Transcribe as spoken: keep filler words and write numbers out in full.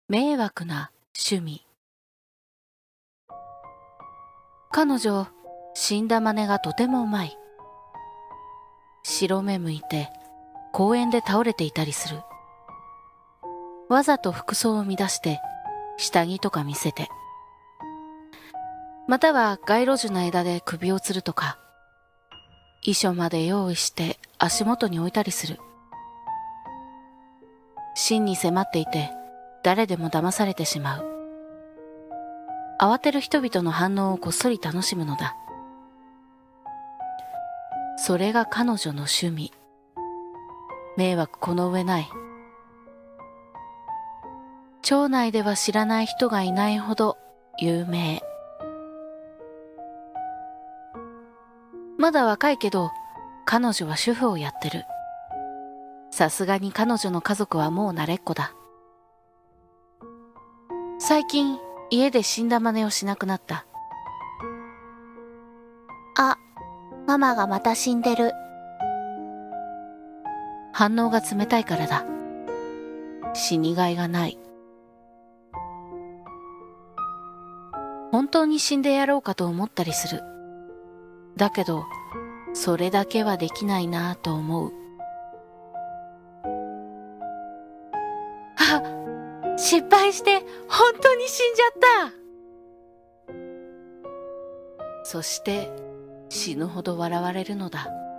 迷惑な趣味。彼女、死んだ真似がとてもうまい。白目向いて公園で倒れていたりする。わざと服装を乱して下着とか見せて、または街路樹の枝で首を吊るとか、遺書まで用意して足元に置いたりする。真に迫っていて誰でも騙されてしまう。慌てる人々の反応をこっそり楽しむのだ。それが彼女の趣味。迷惑この上ない。町内では知らない人がいないほど有名。まだ若いけど彼女は主婦をやってる。さすがに彼女の家族はもう慣れっこだ。最近家で死んだ真似をしなくなった。 あ、ママがまた死んでる。 反応が冷たいからだ。死にがいがない。本当に死んでやろうかと思ったりする。だけどそれだけはできないなぁと思う。あ、失敗して本当に死んじゃった。そして死ぬほど笑われるのだ。